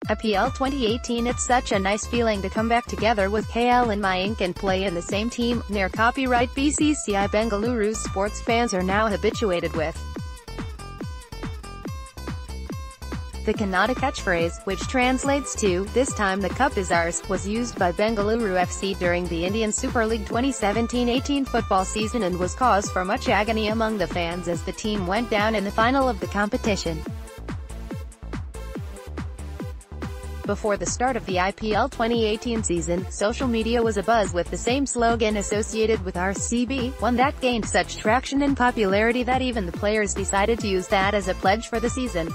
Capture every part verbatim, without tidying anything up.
I P L twenty eighteen. It's such a nice feeling to come back together with K L and Mayank and play in the same team. Near copyright B C C I Bengaluru sports fans are now habituated with. The Kannada catchphrase, which translates to, "This time the cup is ours," was used by Bengaluru F C during the Indian Super League twenty seventeen eighteen football season and was cause for much agony among the fans as the team went down in the final of the competition. Before the start of the I P L twenty eighteen season, social media was abuzz with the same slogan associated with R C B, one that gained such traction and popularity that even the players decided to use that as a pledge for the season.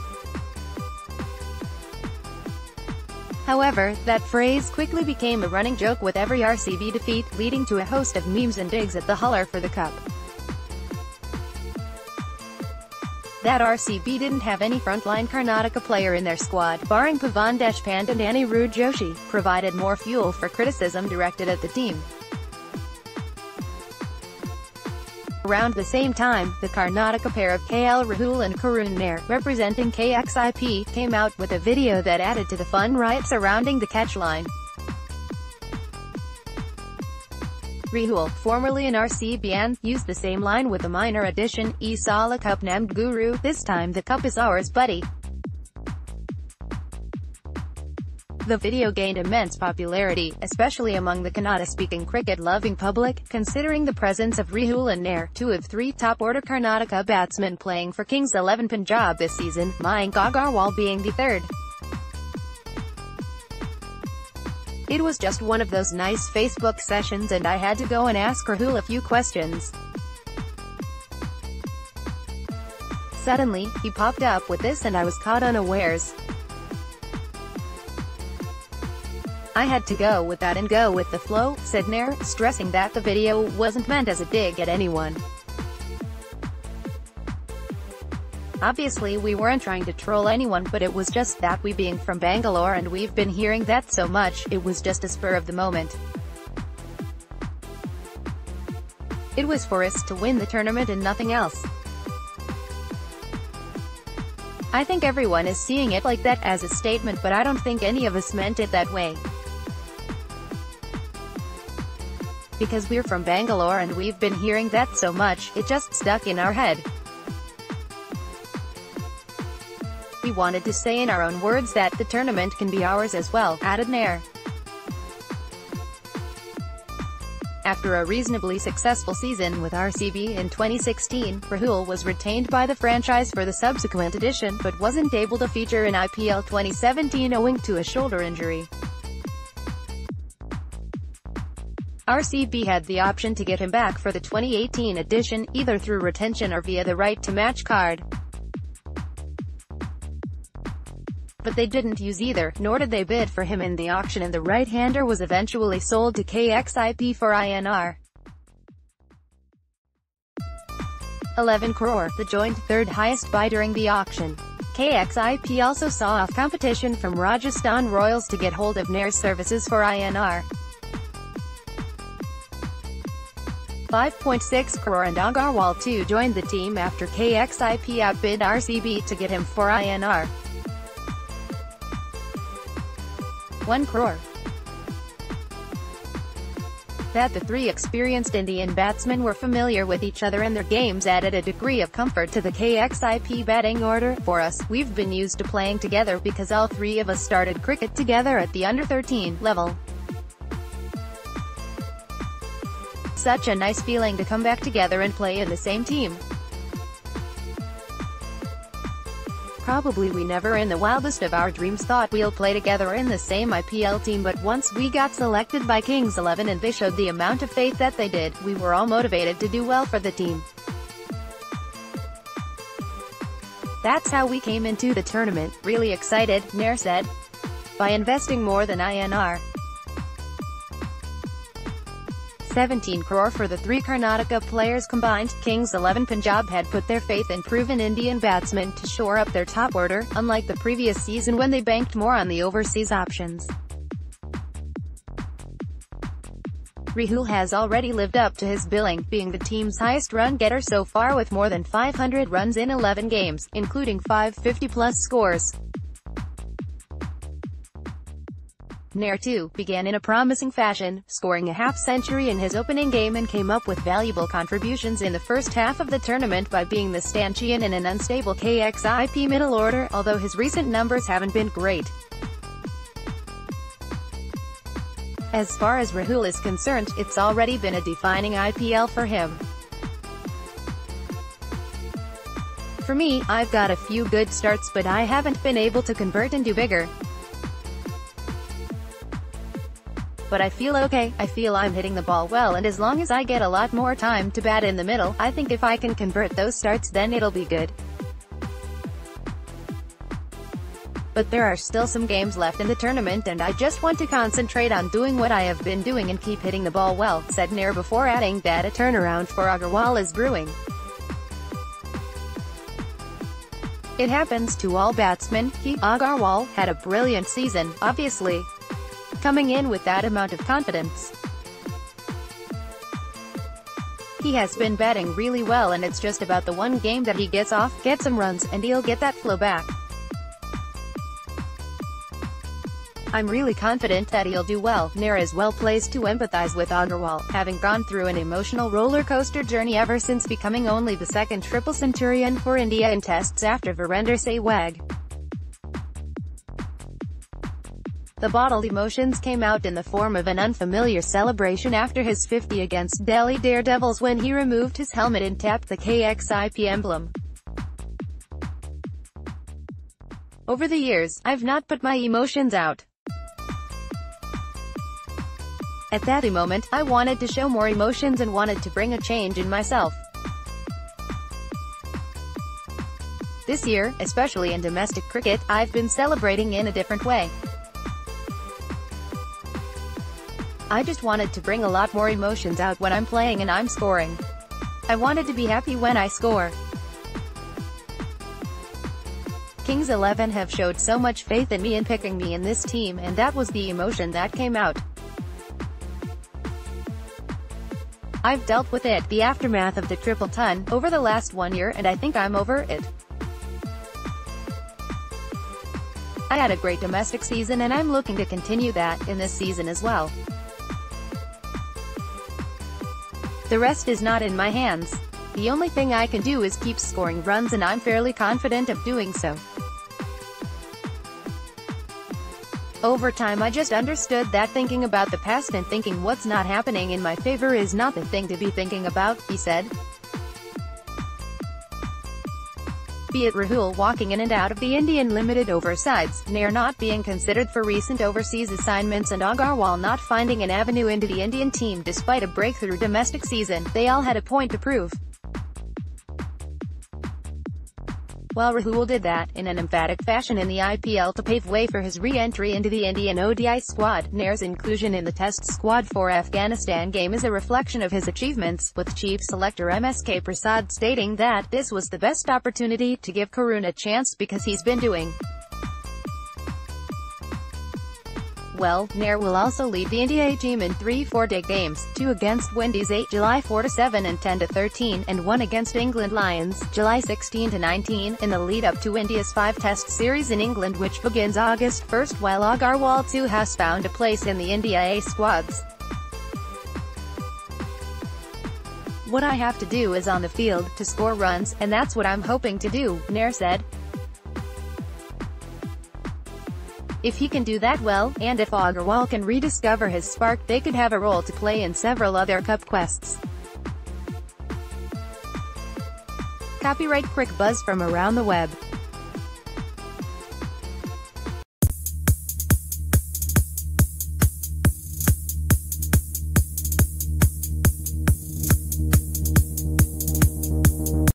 However, that phrase quickly became a running joke with every R C B defeat, leading to a host of memes and digs at the Huller for the cup. That R C B didn't have any frontline Karnataka player in their squad, barring Pavan Deshpande and Anirudh Joshi, provided more fuel for criticism directed at the team. Around the same time, the Karnataka pair of K L Rahul and Karun Nair, representing K X I P, came out with a video that added to the fun riot surrounding the catchline. Rahul, formerly an R C B fan, used the same line with a minor addition, "E Sala Cup named Guru, this time the cup is ours buddy." The video gained immense popularity, especially among the Kannada-speaking cricket-loving public, considering the presence of Rahul and Nair, two of three top-order Karnataka batsmen playing for Kings eleven Punjab this season, Mayank Agarwal being the third. It was just one of those nice Facebook sessions and I had to go and ask Rahul a few questions. Suddenly, he popped up with this and I was caught unawares. "I had to go with that and go with the flow," said Nair, stressing that the video wasn't meant as a dig at anyone. "Obviously we weren't trying to troll anyone, but it was just that we being from Bangalore and we've been hearing that so much, it was just a spur of the moment. It was for us to win the tournament and nothing else. I think everyone is seeing it like that as a statement, but I don't think any of us meant it that way. Because we're from Bangalore and we've been hearing that so much, it just stuck in our head. We wanted to say in our own words that the tournament can be ours as well," added Nair. After a reasonably successful season with R C B in twenty sixteen, Rahul was retained by the franchise for the subsequent edition, but wasn't able to feature in I P L twenty seventeen owing to a shoulder injury. R C B had the option to get him back for the twenty eighteen edition, either through retention or via the right to match card. But they didn't use either, nor did they bid for him in the auction, and the right-hander was eventually sold to K X I P for I N R eleven crore, the joint third highest buy during the auction. K X I P also saw off competition from Rajasthan Royals to get hold of Nair's services for I N R five point six crore, and Agarwal too joined the team after K X I P outbid R C B to get him for I N R one crore. That the three experienced Indian batsmen were familiar with each other and their games added a degree of comfort to the K X I P batting order. "For us, we've been used to playing together because all three of us started cricket together at the under thirteen level. Such a nice feeling to come back together and play in the same team. Probably we never in the wildest of our dreams thought we'll play together in the same I P L team, but once we got selected by Kings eleven and they showed the amount of faith that they did, we were all motivated to do well for the team. That's how we came into the tournament, really excited," Nair said. By investing more than I N R seventeen crore for the three Karnataka players combined, Kings eleven Punjab had put their faith in proven Indian batsmen to shore up their top order, unlike the previous season when they banked more on the overseas options. Rahul has already lived up to his billing, being the team's highest run-getter so far with more than five hundred runs in eleven games, including five fifty-plus scores. Nair too began in a promising fashion, scoring a half-century in his opening game and came up with valuable contributions in the first half of the tournament by being the stanchion in an unstable K X I P middle order, although his recent numbers haven't been great. As far as Rahul is concerned, it's already been a defining I P L for him. For me, I've got a few good starts but I haven't been able to convert into bigger. But I feel okay, I feel I'm hitting the ball well, and as long as I get a lot more time to bat in the middle, I think if I can convert those starts then it'll be good. But there are still some games left in the tournament and I just want to concentrate on doing what I have been doing and keep hitting the ball well, said Nair before adding that a turnaround for Agarwal is brewing. It happens to all batsmen. He, Agarwal, had a brilliant season, obviously, coming in with that amount of confidence. He has been batting really well and it's just about the one game that he gets off, gets some runs, and he'll get that flow back. I'm really confident that he'll do well. Nair is well placed to empathize with Agarwal, having gone through an emotional roller coaster journey ever since becoming only the second triple centurion for India in tests after Virender Sehwag. The bottled emotions came out in the form of an unfamiliar celebration after his fifty against Delhi Daredevils when he removed his helmet and tapped the K X I P emblem. Over the years, I've not put my emotions out. At that moment, I wanted to show more emotions and wanted to bring a change in myself. This year, especially in domestic cricket, I've been celebrating in a different way. I just wanted to bring a lot more emotions out when I'm playing and I'm scoring. I wanted to be happy when I score. Kings eleven have showed so much faith in me in picking me in this team, and that was the emotion that came out. I've dealt with it, the aftermath of the triple ton, over the last one year, and I think I'm over it. I had a great domestic season and I'm looking to continue that in this season as well. The rest is not in my hands. The only thing I can do is keep scoring runs and I'm fairly confident of doing so. Over time I just understood that thinking about the past and thinking what's not happening in my favor is not the thing to be thinking about, he said. Be it Rahul walking in and out of the Indian limited over sides, Nair not being considered for recent overseas assignments and Agarwal not finding an avenue into the Indian team despite a breakthrough domestic season, they all had a point to prove. While Rahul did that, in an emphatic fashion in the I P L to pave way for his re-entry into the Indian O D I squad, Nair's inclusion in the Test squad for Afghanistan game is a reflection of his achievements, with Chief Selector M S K Prasad stating that this was the best opportunity to give Karun a chance because he's been doing well. Nair will also lead the India A team in three four-day games, two against Windies eight July four to seven and ten to thirteen, and one against England Lions, July sixteen to nineteen, in the lead-up to India's five-test series in England which begins August first, while Agarwal too has found a place in the India A squads. What I have to do is on the field, to score runs, and that's what I'm hoping to do, Nair said. If he can do that well, and if Agarwal can rediscover his spark, they could have a role to play in several other cup quests. Copyright Crick Buzz from around the web.